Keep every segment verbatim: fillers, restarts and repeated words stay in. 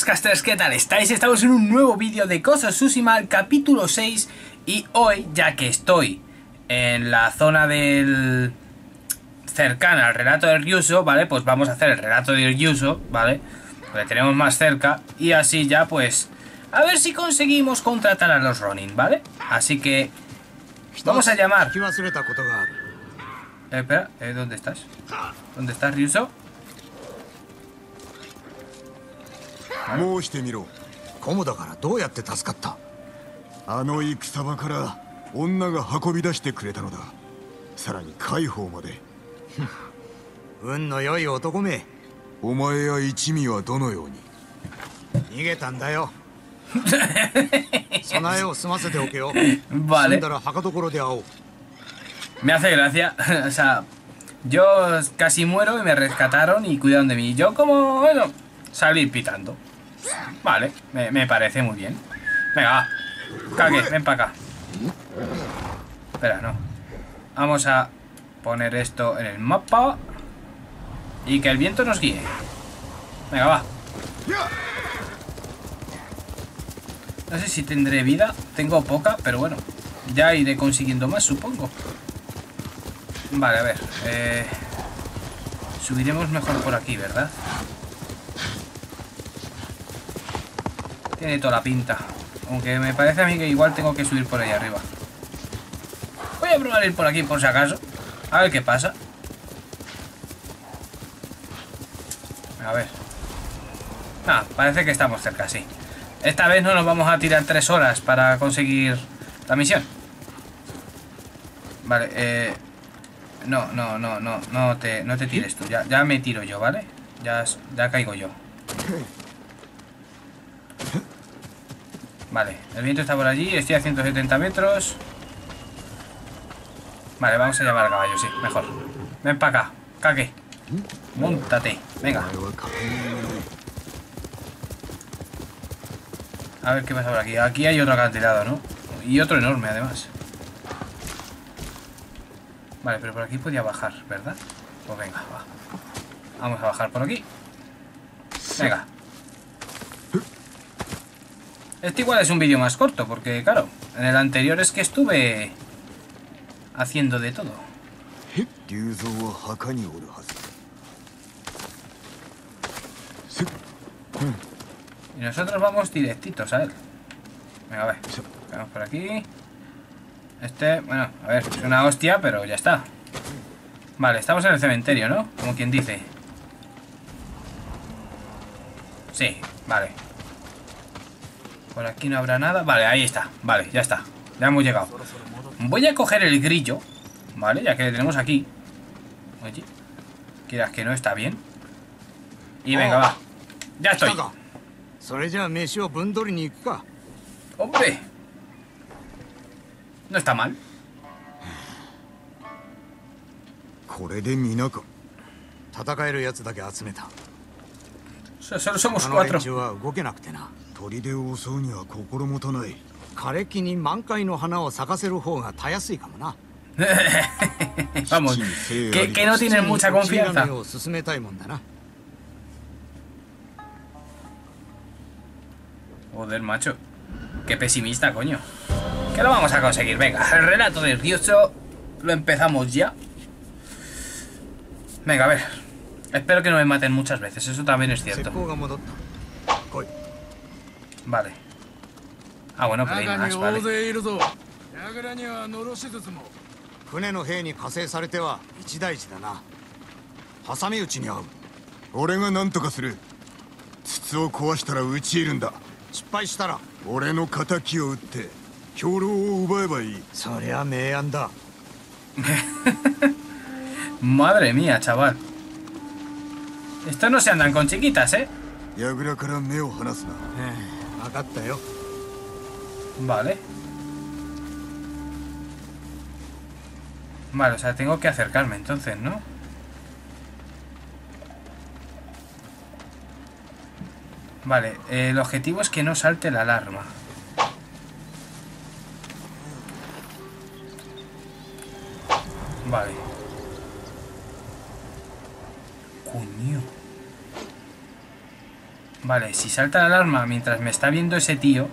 buenas casters, ¿qué tal estáis? Estamos en un nuevo vídeo de Ghost of Tsushima, el capítulo seis. Y hoy, ya que estoy en la zona del... cercana al relato del Ryuzo, ¿vale? Pues vamos a hacer el relato del Ryuzo, ¿vale? Porque tenemos más cerca. Y así ya, pues... a ver si conseguimos contratar a los Ronin, ¿vale? Así que... vamos a llamar... Eh, espera, eh, ¿dónde estás? ¿Dónde estás, Ryuzo? 申してみろ。コモだからどうやって助かった？あの戦場から女が運び出してくれたのだ。さらに解放まで。運の良い男め。お前や一味はどのように？逃げたんだよ。備えを済ませておけよ。済んだら墓所で会おう。 Me hace gracia, o sea, yo casi muero y me rescataron y cuidaron de mí. Yo como, bueno, salir pitando. Vale, me, me parece muy bien. Venga, va. Kage, ven para acá. Espera, no. Vamos a poner esto en el mapa. Y que el viento nos guíe. Venga, va. No sé si tendré vida. Tengo poca, pero bueno. Ya iré consiguiendo más, supongo. Vale, a ver. Eh, subiremos mejor por aquí, ¿verdad? Tiene toda la pinta. Aunque me parece a mí que igual tengo que subir por ahí arriba. Voy a probar ir por aquí por si acaso. A ver qué pasa. A ver. Ah, parece que estamos cerca, sí. Esta vez no nos vamos a tirar tres horas para conseguir la misión. Vale, eh... No, no, no, no, no te, no te tires tú. Ya, ya me tiro yo, ¿vale? Ya, ya caigo yo. Vale, el viento está por allí. Estoy a ciento setenta metros. Vale, vamos a llamar al caballo, sí, mejor. Ven para acá, Kage. Móntate, venga. A ver qué pasa por aquí. Aquí hay otro acantilado, ¿no? Y otro enorme, además. Vale, pero por aquí podía bajar, ¿verdad? Pues venga, va. Vamos a bajar por aquí. Venga. Este igual es un vídeo más corto, porque claro, en el anterior es que estuve haciendo de todo. Y nosotros vamos directitos a él. Venga, a ver. Vamos por aquí. Este, bueno, a ver, es una hostia, pero ya está. Vale, estamos en el cementerio, ¿no? Como quien dice. Sí, vale. Por aquí no habrá nada. Vale, ahí está. Vale, ya está. Ya hemos llegado. Voy a coger el grillo, ¿vale? Ya que le tenemos aquí. Oye, quieras que no, está bien. Y venga, va. Ya estoy. ¡Hombre! No está mal. Solo somos cuatro. Vamos, que, que no tienen mucha confianza. Joder, macho. Qué pesimista, coño. Que lo vamos a conseguir, venga. El relato del Ryuzo lo empezamos ya. Venga, a ver. Espero que no me maten muchas veces, eso también es cierto. Vale. Ah, bueno, pero hay más, vale. Madre mía, chaval. Estos no se andan con chiquitas, ¿eh? Vale. Vale, o sea, tengo que acercarme entonces, ¿no? Vale, eh, el objetivo es que no salte la alarma. Vale. Coño. Vale, si salta la alarma mientras me está viendo ese tío.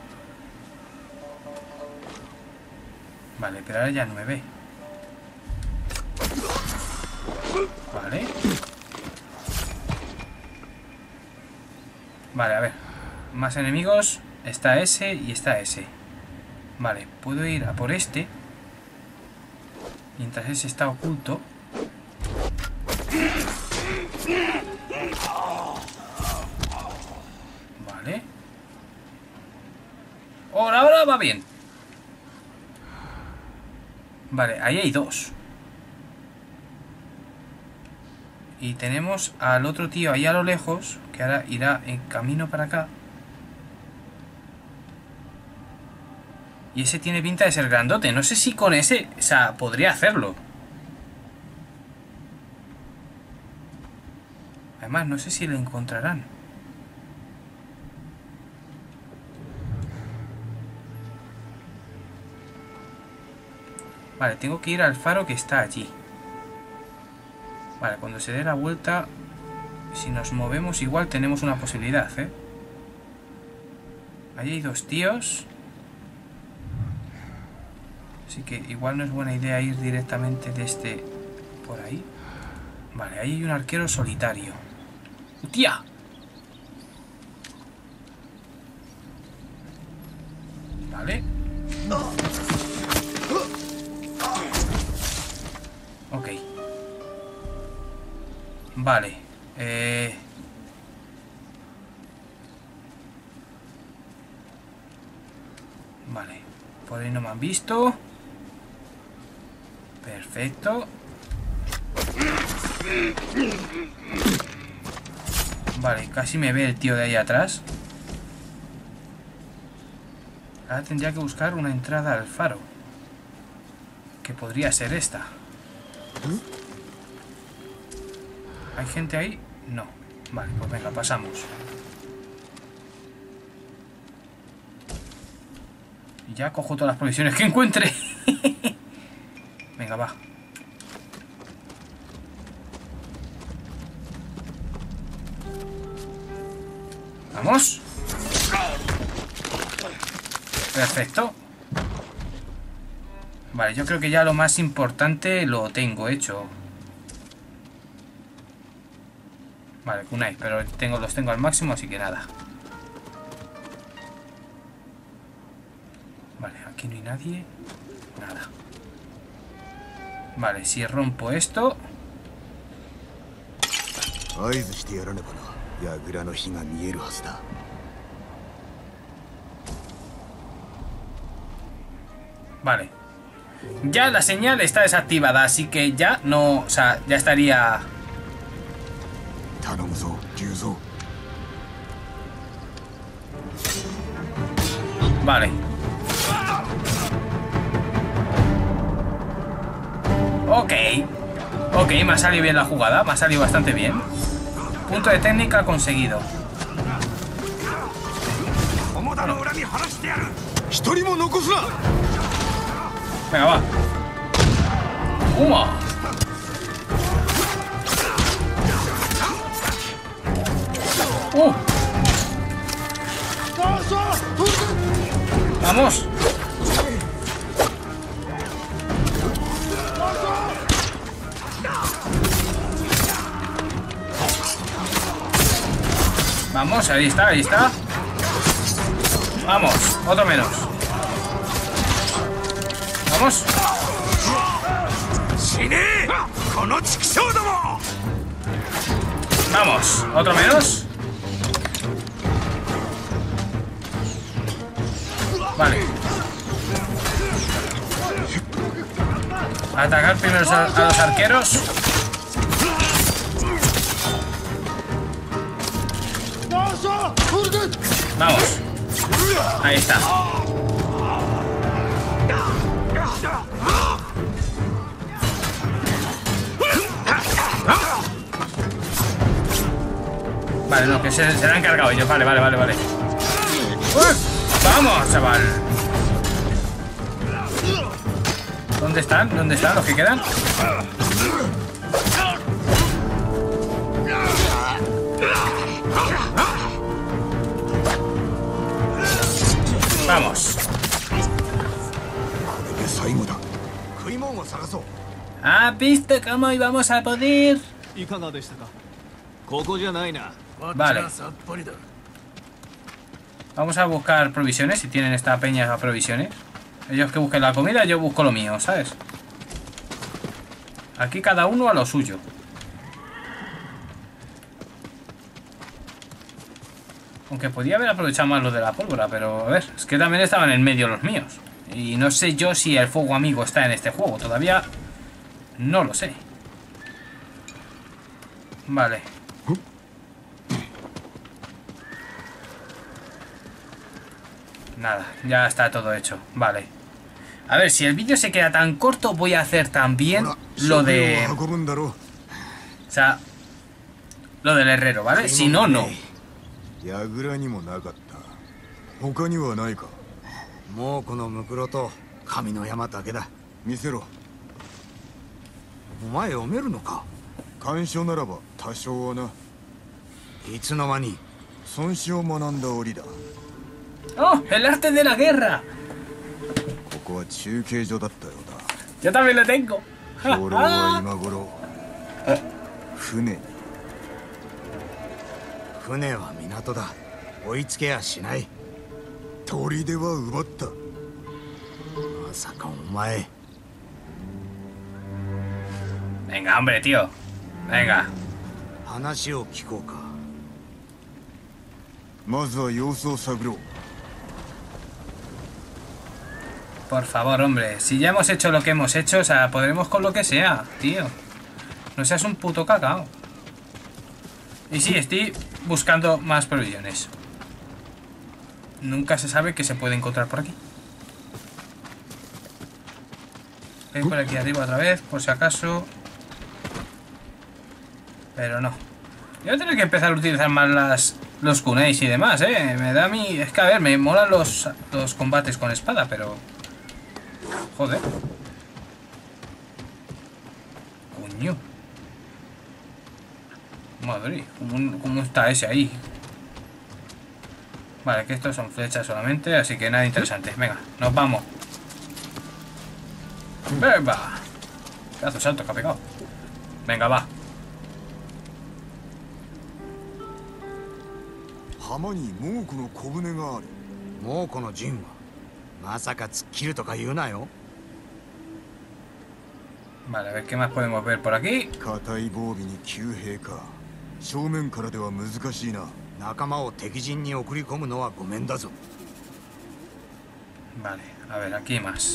Vale, pero ahora ya no me ve. Vale. Vale, a ver. Más enemigos. Está ese y está ese. Vale, puedo ir a por este. Mientras ese está oculto. Vale. Ahora, ahora va bien. Vale, ahí hay dos. Y tenemos al otro tío ahí a lo lejos, que ahora irá en camino para acá. Y ese tiene pinta de ser grandote. No sé si con ese, o sea, podría hacerlo. Además, no sé si le encontrarán. Vale, tengo que ir al faro que está allí. Vale, cuando se dé la vuelta, si nos movemos igual tenemos una posibilidad, ¿eh? Ahí hay dos tíos. Así que igual no es buena idea ir directamente desde por ahí. Vale, ahí hay un arquero solitario. ¡Tía! Vale. Ok. Vale. Eh... Vale. Por ahí no me han visto. Perfecto. Vale, casi me ve el tío de ahí atrás. Ahora tendría que buscar una entrada al faro. Que podría ser esta. ¿Hay gente ahí? No. Vale, pues venga, pasamos. Y ya cojo todas las provisiones que encuentre. Venga, va. Vamos. Perfecto. Vale, yo creo que ya lo más importante lo tengo hecho. Vale, kunai, pero tengo, los tengo al máximo, así que nada. Vale, aquí no hay nadie. Nada. Vale, si rompo esto. Vale. Ya la señal está desactivada, así que ya no... O sea, ya estaría... Vale. Ok. Ok, me ha salido bien la jugada. Me ha salido bastante bien. Punto de técnica conseguido. Venga, va. ¡Uma! ¡Uh! ¡Vamos! Vamos, ahí está, ahí está. Vamos, otro menos. Vamos. Vamos, otro menos. Vale. Atacar primero a, a los arqueros. Vamos. Ahí está. Vale, no, que se, se la han cargado ellos. Vale, vale, vale, vale. ¡Uf! ¡Vamos, chaval! ¿Dónde están? ¿Dónde están los que quedan? Vamos. ¿Has visto cómo íbamos a poder? Vale. Vamos a buscar provisiones, si tienen esta peña provisiones. Ellos que busquen la comida, yo busco lo mío, ¿sabes? Aquí cada uno a lo suyo. Aunque podía haber aprovechado más lo de la pólvora, pero a ver, es que también estaban en medio los míos. Y no sé yo si el fuego amigo está en este juego, todavía no lo sé. Vale. Nada, ya está todo hecho, vale. A ver, si el vídeo se queda tan corto, voy a hacer también lo de... O sea, lo del herrero, ¿vale? Si no, no. ¡Oh! ¡El arte de la guerra! Yo también lo tengo. Venga, hombre, tío. Venga. Por favor, hombre. Si ya hemos hecho lo que hemos hecho, o sea, podremos con lo que sea, tío. No seas un puto cacao. Y sí, estoy buscando más provisiones. Nunca se sabe qué se puede encontrar por aquí. Voy por aquí arriba otra vez, por si acaso. Pero no. Yo voy a tener que empezar a utilizar más las, los kuneis y demás, eh. Me da a mí... Es que a ver, me molan los, los combates con espada, pero... Joder. Coño. Madre, ¿cómo, cómo está ese ahí? Vale, que estos son flechas solamente, así que nada interesante. Venga, nos vamos. Venga. Pedazo de salto que ha pegado. Venga, va. Vale, a ver qué más podemos ver por aquí. Vale, a ver, aquí más.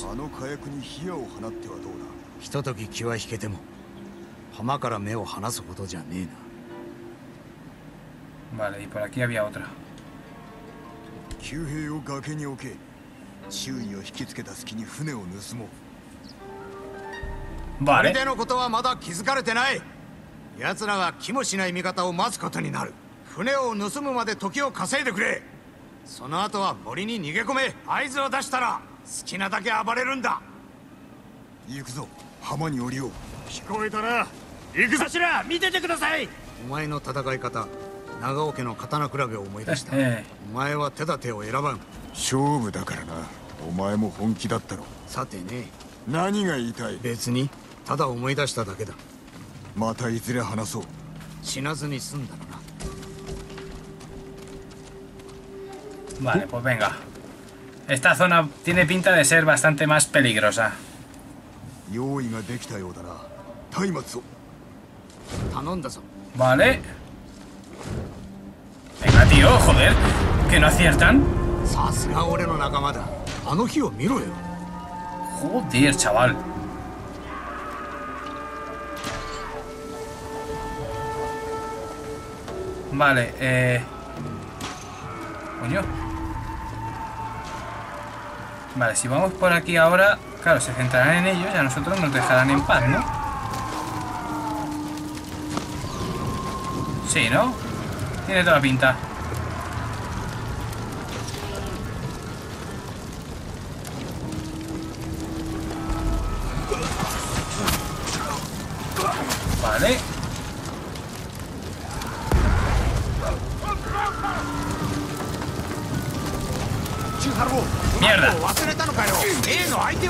Vale, y por aquí había otra. Vale. Eh. Vale, pues venga. Esta zona tiene pinta de ser bastante más peligrosa. Vale. Venga, tío, joder. ¿Que no aciertan? Joder, chaval. Vale, eh... Coño. Vale, si vamos por aquí ahora... Claro, se centrarán en ellos y a nosotros nos dejarán en paz, ¿no? Sí, ¿no? Tiene toda la pinta. Vale.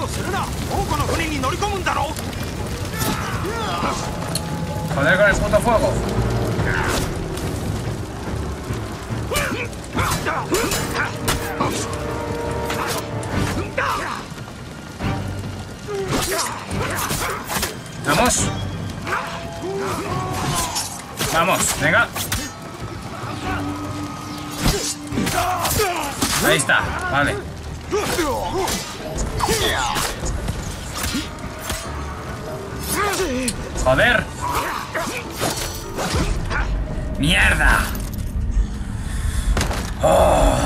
Joder con el puto fuego. Vamos. Vamos, venga. Ahí está, vale. Joder. Mierda. Oh.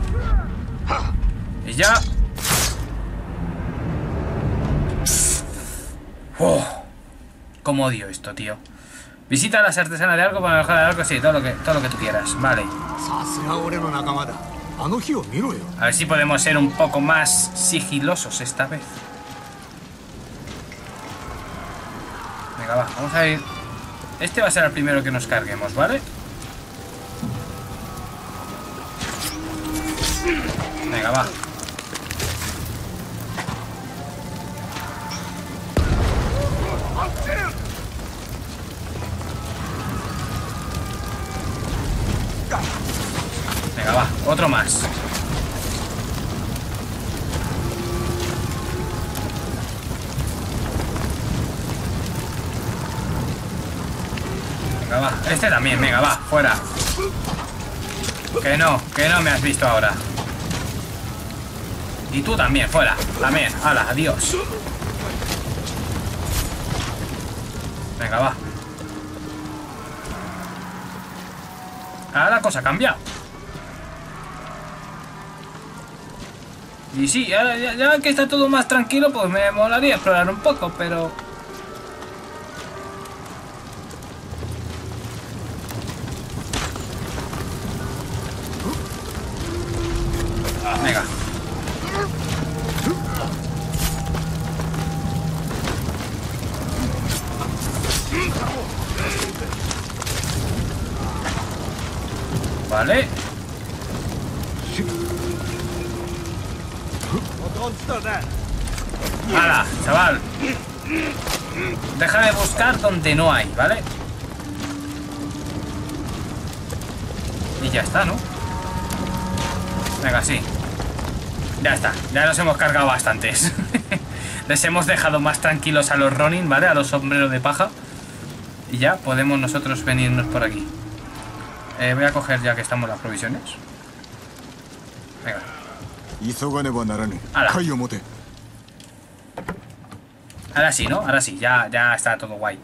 Y ya. Oh. Cómo odio esto, tío. Visita a las artesanas de arco para mejorar el arco, sí, todo lo que, todo lo que tú quieras, vale. A ver si podemos ser un poco más sigilosos esta vez. Venga, va, vamos a ir. Este va a ser el primero que nos carguemos, ¿vale? Venga, va. Venga, va, otro más. Venga, va, este también, venga, va, fuera. Que no, que no me has visto ahora. Y tú también, fuera, también, hala, adiós. Venga, va. Ahora la cosa ha cambiado. Y sí, ahora ya, ya que está todo más tranquilo, pues me molaría explorar un poco, pero... Venga. Vale. ¡Hala, chaval! Deja de buscar donde no hay, ¿vale? Y ya está, ¿no? Venga, sí. Ya está, ya nos hemos cargado bastantes. Les hemos dejado más tranquilos a los Ronin, ¿vale? A los sombreros de paja. Y ya podemos nosotros venirnos por aquí. Eh, voy a coger ya que estamos las provisiones. Venga. Ahora. Ahora sí, ¿no? Ahora sí, ya, ya está todo guay.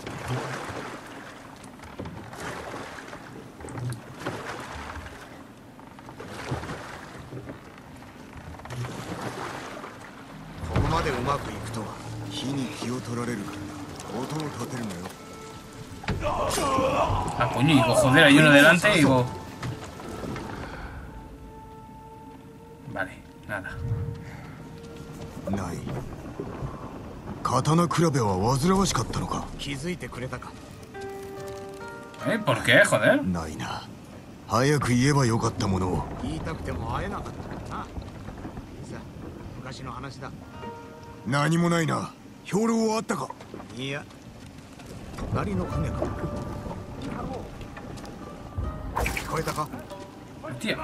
Ah, coño, y digo, joder, hay uno delante y digo... Vale, nada. ¿Eh? ¿Por qué, joder? Tío.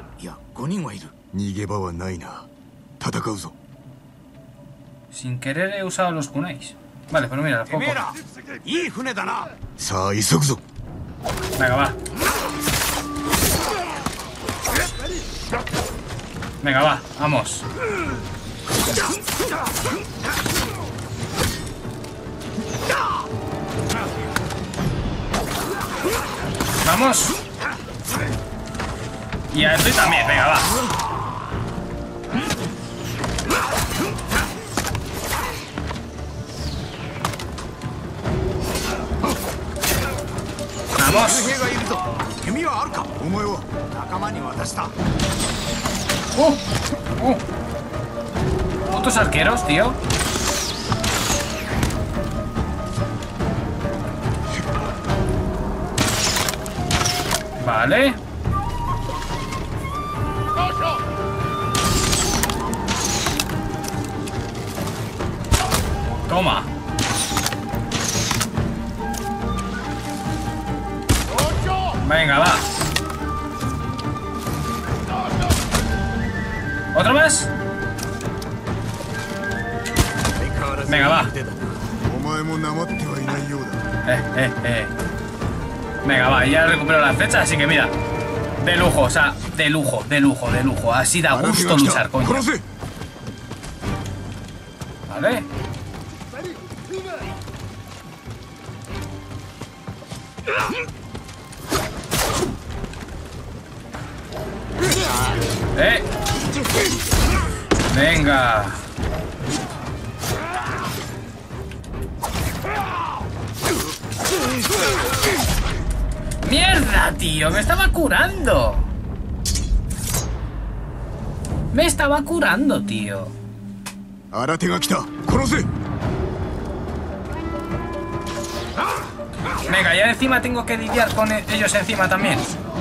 Sin querer he usado los kunais. Vale, pero mira, los puedo coger. Venga, va. Venga, va, vamos. Vamos. Y a este también, venga, va. Vamos. Uh, uh. Otros arqueros, tío. Vale. Toma. Venga, va. ¿Otro más? Venga, va. Eh, eh, eh. Venga, va, ya recupero las flechas, así que mira. De lujo, o sea, de lujo, de lujo, de lujo. Así da gusto luchar, coño. Vale. Eh. Venga. ¡Mierda, tío! ¡Me estaba curando! Me estaba curando, tío. Venga, ya encima tengo que lidiar con ellos encima también.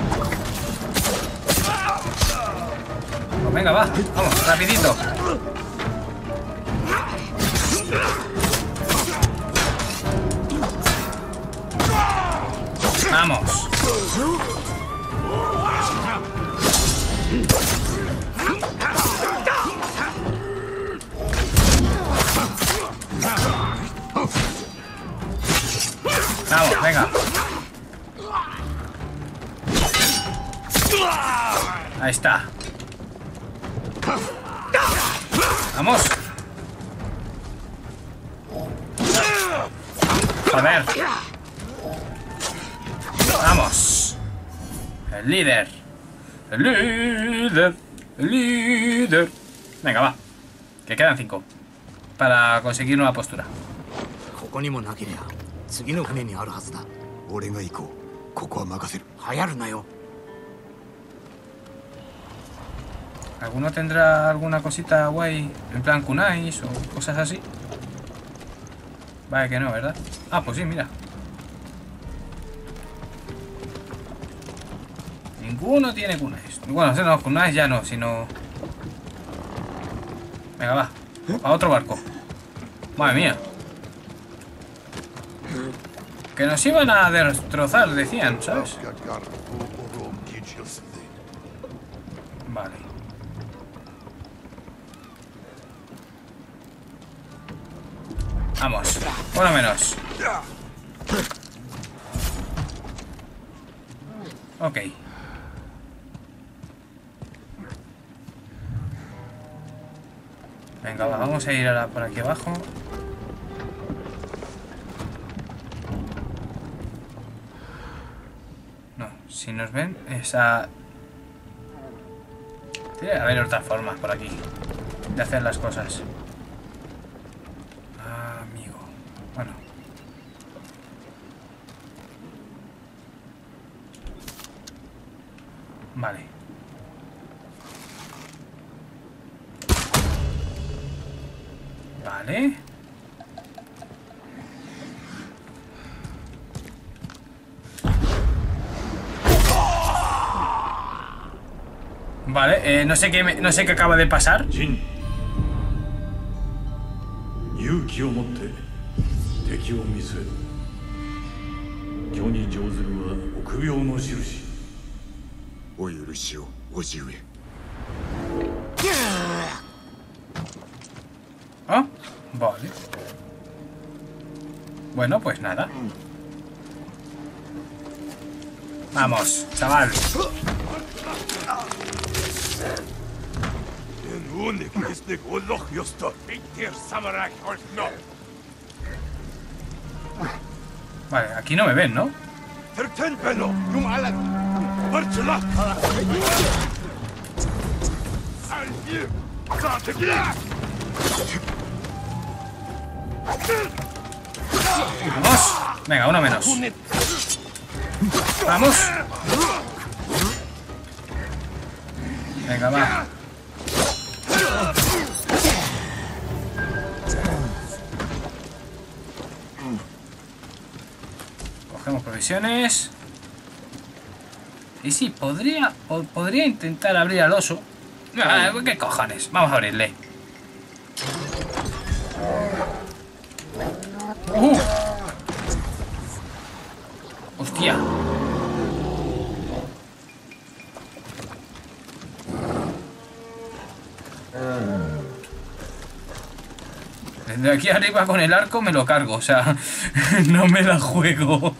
Pues venga, va. Vamos, rapidito. Vamos. Vamos, venga. Ahí está. Vamos. Joder. Vamos. El líder. El líder. El líder. Venga, va. Que quedan cinco. Para conseguir nueva postura. ¿Alguno tendrá alguna cosita guay? En plan kunais o cosas así. Vale que no, ¿verdad? Ah, pues sí, mira. Ninguno tiene kunais. Bueno, no, kunais ya no, sino... Venga, va. A otro barco. Madre mía. Que nos iban a destrozar, decían, ¿sabes? Vale. Vamos, por lo menos. Ok. Venga, va, vamos a ir a la, por aquí abajo. No, si nos ven, esa... Tiene que haber otras formas por aquí de hacer las cosas. Ah, amigo. Bueno. Vale. Vale. Vale, eh, no sé qué me, no sé qué acaba de pasar. Jin. Ah, vale. Bueno, pues nada. Vamos, chaval. Vale, aquí no me ven, ¿no? Vamos. Venga, uno menos. Vamos. Venga, va. Cogemos provisiones. Y sí, podría po podría intentar abrir al oso. Ah, ¿qué cojones? Vamos a abrirle. De aquí arriba con el arco me lo cargo, o sea, no me la juego.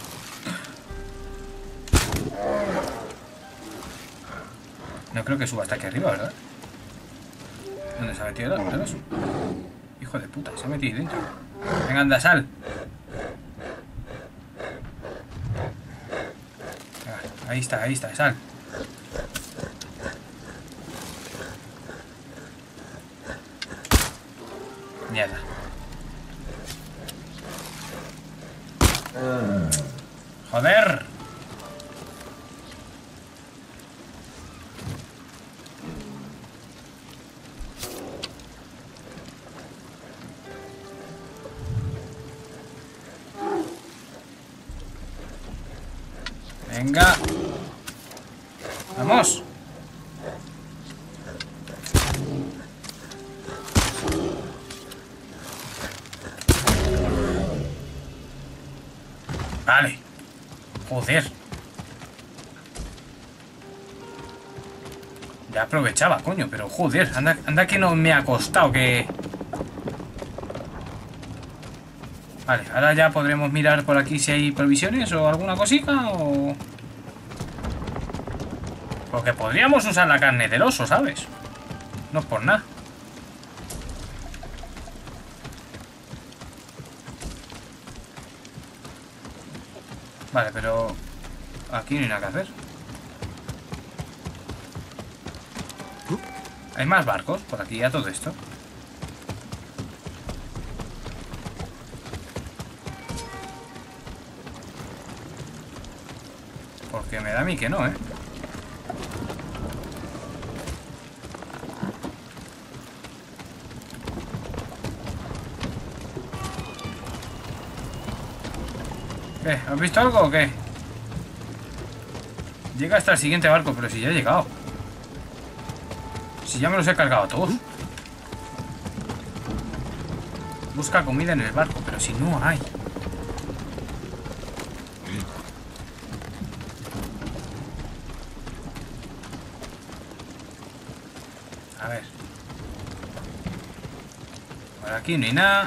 No creo que suba hasta aquí arriba, ¿verdad? ¿Dónde se ha metido el oso? Hijo de puta, se ha metido ahí dentro. Venga, anda, sal. Venga, ahí está, ahí está, sal. Mierda. Joder. Venga. Vamos. Vale. Joder. Ya aprovechaba, coño, pero joder, anda, anda que no me ha costado que... Vale, ahora ya podremos mirar por aquí si hay provisiones o alguna cosita o... Porque podríamos usar la carne del oso, ¿sabes? No es por nada. Vale, pero... Aquí no hay nada que hacer. Hay más barcos por aquí a todo esto. Porque me da a mí que no, ¿eh? ¿Qué? ¿Has visto algo o qué? Llega hasta el siguiente barco, pero si ya he llegado. Si ya me los he cargado a todos. Busca comida en el barco, pero si no hay. A ver. Por aquí no hay nada.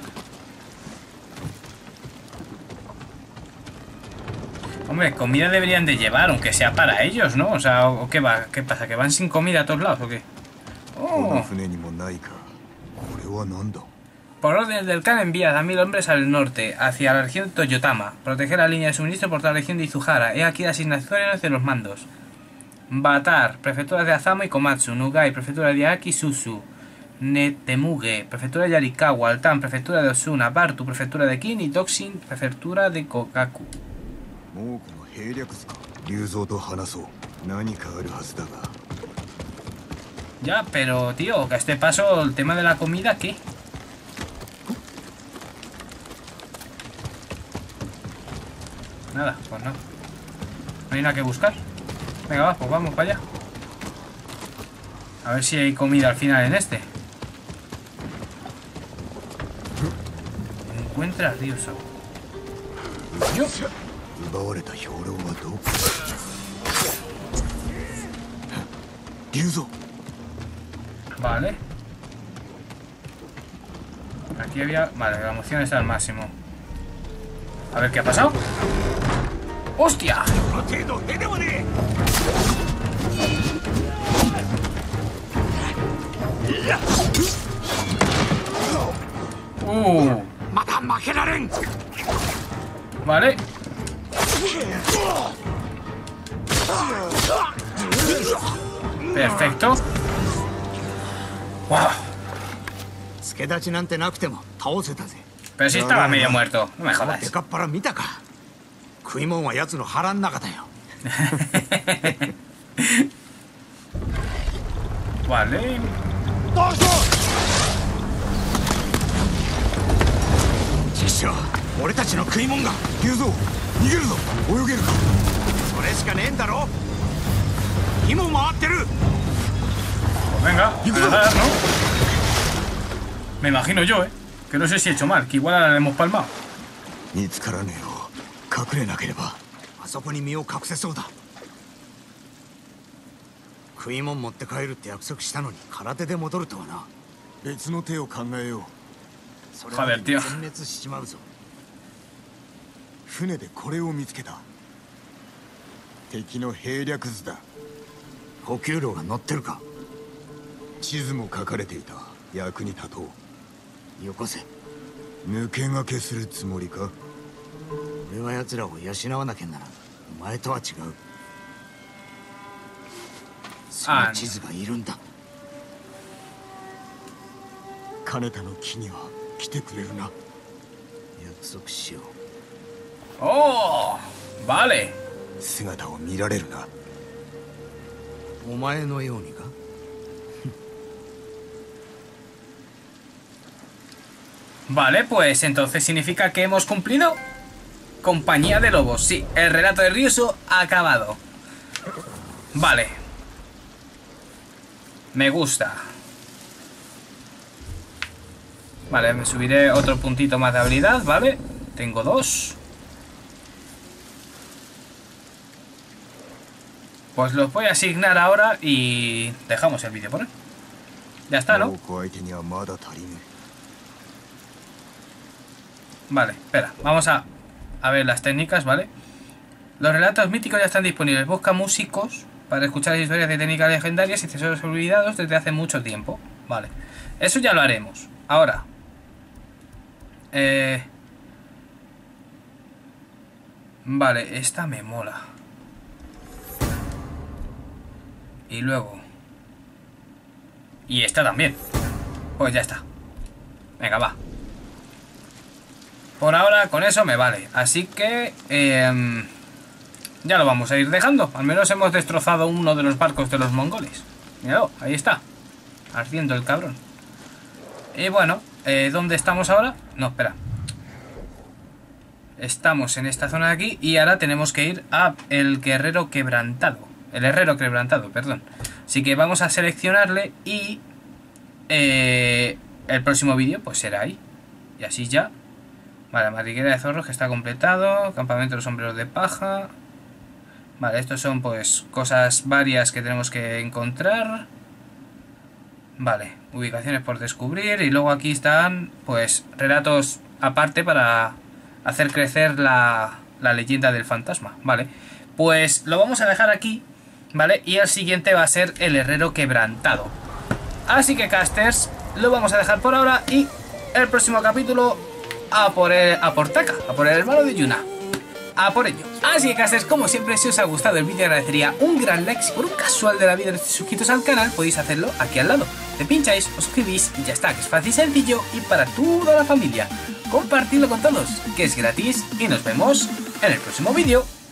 Hombre, comida deberían de llevar, aunque sea para ellos, ¿no? O sea, ¿o qué va? ¿Qué pasa? ¿Que van sin comida a todos lados o qué? Oh. Por orden del Khan envía a mil hombres al norte, hacia la región de Toyotama. Proteger la línea de suministro por toda la región de Izuhara. He aquí las asignaciones de los mandos. Batar, prefectura de Azamo y Komatsu. Nugai, prefectura de Aki Susu. Netemuge, prefectura de Yarikawa. Altan, prefectura de Osuna. Bartu, prefectura de Kin. Y Toxin, prefectura de Kokaku. Ya, pero tío, que a este paso el tema de la comida, ¿qué? Nada, pues no. No hay nada que buscar. Venga, va, pues vamos para allá. A ver si hay comida al final en este. Encuentra a Ryuzo. Yo. Vale. Aquí había... Vale, la moción está al máximo. A ver qué ha pasado. ¡Hostia! Uh. Vale. Perfecto. Wow. Pero si estaba medio muerto, no me jodas. Vale. Pues venga, a nadar, ¿no? Me imagino yo, ¿eh? Que no sé si he hecho mal, que igual la hemos palmado. Joder, tío. 船でこれを見つけた。敵の兵略図だ。補給路が載ってるか。地図も書かれていた。役に立とう。よこせ。抜け駆けするつもりか。俺は奴らを養わなきゃならん。お前とは違う。その地図がいるんだ。金田の木には来てくれるな。約束しよう。 Oh, vale. 姿を見られるな。お前のようにか。 Vale, pues entonces significa que hemos cumplido. Compañía de lobos, sí, el relato de Ryuzo ha acabado. Vale. Me gusta. Vale, me subiré otro puntito más de habilidad, ¿vale? Tengo dos. Pues los voy a asignar ahora y dejamos el vídeo por hoy. Ya está, ¿no? Vale, espera, vamos a, a ver las técnicas, ¿vale? Los relatos míticos ya están disponibles. Busca músicos para escuchar las historias de técnicas legendarias y tesoros olvidados desde hace mucho tiempo. Vale, eso ya lo haremos. Ahora eh... Vale, esta me mola. Y luego y esta también. Pues ya está. Venga, va. Por ahora con eso me vale. Así que eh, ya lo vamos a ir dejando. Al menos hemos destrozado uno de los barcos de los mongoles. Míralo, ahí está. Ardiendo el cabrón. Y bueno, eh, ¿dónde estamos ahora? No, espera. Estamos en esta zona de aquí. Y ahora tenemos que ir a el guerrero quebrantado. El herrero quebrantado, perdón. Así que vamos a seleccionarle. Y eh, el próximo vídeo pues será ahí. Y así ya. Vale, madriguera de zorros que está completado. Campamento de los sombreros de paja. Vale, estos son pues cosas varias que tenemos que encontrar. Vale, ubicaciones por descubrir. Y luego aquí están pues relatos aparte para hacer crecer la, la leyenda del fantasma. Vale, pues lo vamos a dejar aquí. Vale, y el siguiente va a ser el herrero quebrantado. Así que casters, lo vamos a dejar por ahora. Y el próximo capítulo a por, el, a por Taka, a por el hermano de Yuna. A por ello. Así que casters, como siempre, si os ha gustado el vídeo agradecería un gran like. Si por un casual de la vida no estáis suscritos al canal, podéis hacerlo aquí al lado. Te pincháis, os suscribís y ya está, que es fácil y sencillo. Y para toda la familia, compartidlo con todos, que es gratis. Y nos vemos en el próximo vídeo.